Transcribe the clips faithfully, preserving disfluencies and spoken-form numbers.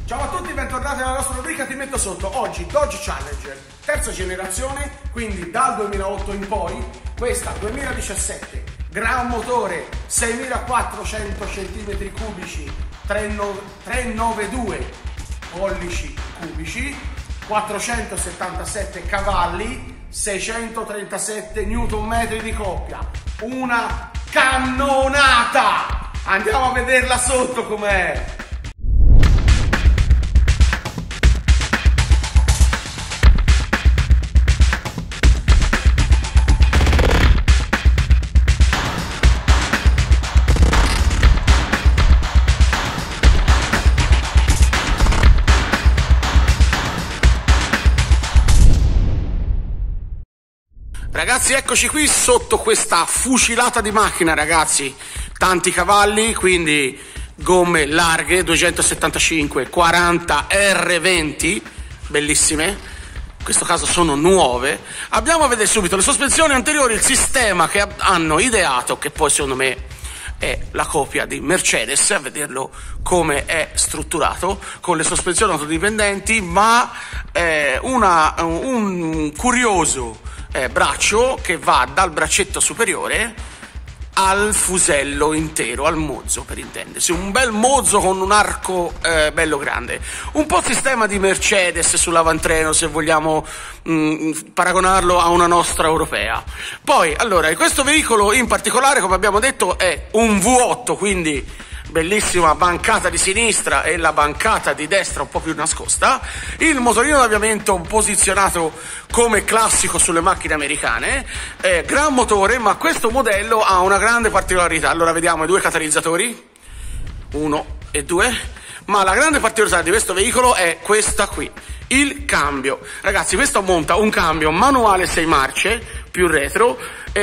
Ciao a tutti, bentornati nella nostra rubrica Ti metto sotto. Oggi Dodge Challenger, terza generazione, quindi dal duemilaotto in poi. Questa duemiladiciassette, gran motore, seimilaquattrocento centimetri cubici, trecentonovantadue pollici cubici, quattrocentosettantasette cavalli, seicentotrentasette newton metri di coppia. Una cannonata! Andiamo a vederla sotto com'è. Ragazzi, eccoci qui sotto questa fucilata di macchina, ragazzi. Tanti cavalli, quindi gomme larghe, duecentosettantacinque quaranta R venti, bellissime. In questo caso sono nuove. Andiamo a vedere subito le sospensioni anteriori, il sistema che hanno ideato, che poi secondo me è la copia di Mercedes, a vederlo come è strutturato, con le sospensioni autodipendenti, ma eh, una, un curioso Eh, braccio che va dal braccetto superiore al fusello intero, al mozzo per intendersi, un bel mozzo con un arco eh, bello grande, un po' sistema di Mercedes sull'avantreno se vogliamo mh, paragonarlo a una nostra europea. Poi allora, questo veicolo in particolare, come abbiamo detto, è un V otto, quindi bellissima bancata di sinistra e la bancata di destra un po' più nascosta, il motorino d'avviamento posizionato come classico sulle macchine americane, eh, gran motore, ma questo modello ha una grande particolarità. Allora vediamo i due catalizzatori, uno e due, ma la grande particolarità di questo veicolo è questa qui, il cambio. Ragazzi, questo monta un cambio manuale sei marce più retro,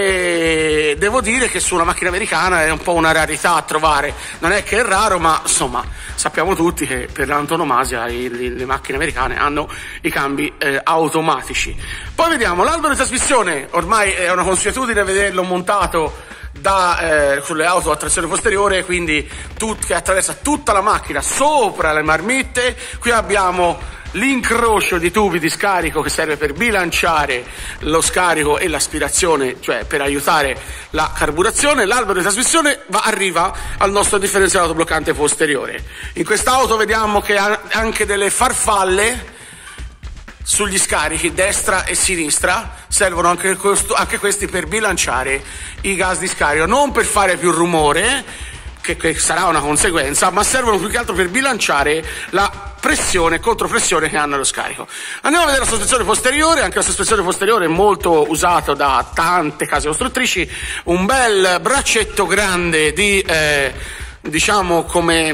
e devo dire che su una macchina americana è un po' una rarità a trovare. Non è che è raro, ma insomma sappiamo tutti che per l'antonomasia le, le macchine americane hanno i cambi eh, automatici. Poi vediamo l'albero di trasmissione, ormai è una consuetudine vederlo montato da, eh, sulle auto a trazione posteriore, quindi tut, che attraversa tutta la macchina sopra le marmitte. Qui abbiamo l'incrocio di tubi di scarico che serve per bilanciare lo scarico e l'aspirazione, cioè per aiutare la carburazione. L'albero di trasmissione va, arriva al nostro differenziale bloccante posteriore. In quest'auto vediamo che ha anche delle farfalle sugli scarichi destra e sinistra, servono anche, questo, anche questi per bilanciare i gas di scarico, non per fare più rumore, che, che sarà una conseguenza, ma servono più che altro per bilanciare la pressione e contropressione che hanno lo scarico. Andiamo a vedere la sospensione posteriore. Anche la sospensione posteriore è molto usata da tante case costruttrici, un bel braccetto grande di eh, diciamo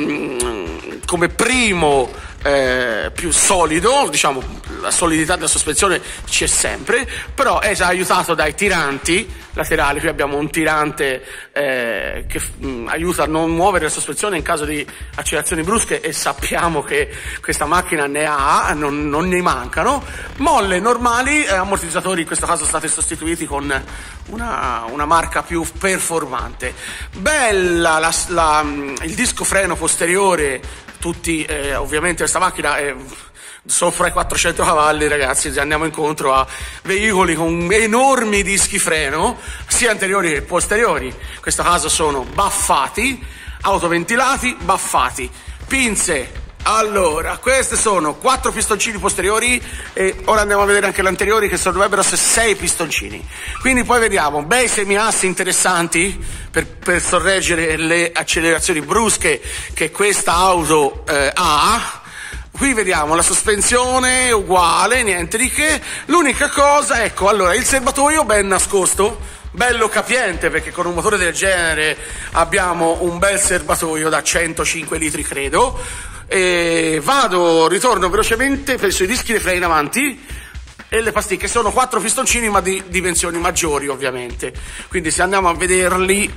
come, come primo Eh, più solido, diciamo la solidità della sospensione c'è sempre, però è aiutato dai tiranti laterali. Qui abbiamo un tirante eh, che mh, aiuta a non muovere la sospensione in caso di accelerazioni brusche, e sappiamo che questa macchina ne ha, non, non ne mancano. Molle normali, eh, ammortizzatori in questo caso sono stati sostituiti con una, una marca più performante. Bella la, la, il disco freno posteriore. Tutti, eh, ovviamente questa macchina è sopra i quattrocento cavalli, ragazzi, andiamo incontro a veicoli con enormi dischi freno, sia anteriori che posteriori. In questo caso sono baffati, autoventilati, baffati, pinze. Allora, queste sono quattro pistoncini posteriori, e ora andiamo a vedere anche gli anteriori, che sono, dovrebbero essere sei pistoncini. Quindi poi vediamo bei semiassi interessanti per, per sorreggere le accelerazioni brusche che questa auto eh, ha. Qui vediamo la sospensione uguale, niente di che. L'unica cosa, ecco, allora il serbatoio ben nascosto, bello capiente, perché con un motore del genere abbiamo un bel serbatoio da centocinque litri, credo. E vado, ritorno velocemente per sui dischi di freno in avanti e le pasticche. Sono quattro pistoncini, ma di dimensioni maggiori ovviamente, quindi se andiamo a vederli,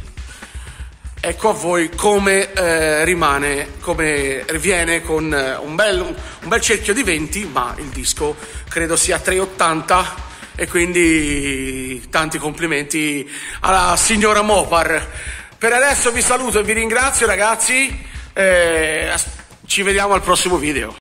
ecco a voi come eh, rimane, come viene con un bel, un bel cerchio di venti, ma il disco credo sia trecentottanta, e quindi tanti complimenti alla signora Mopar. Per adesso vi saluto e vi ringrazio, ragazzi, eh, ci vediamo al prossimo video.